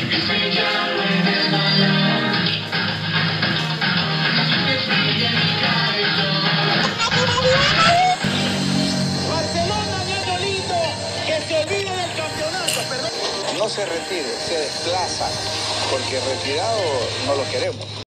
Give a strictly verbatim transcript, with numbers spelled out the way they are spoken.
Barcelona, Diabolito, que se olvide del campeonato, perdón. No se retire, se desplaza, porque retirado no lo queremos.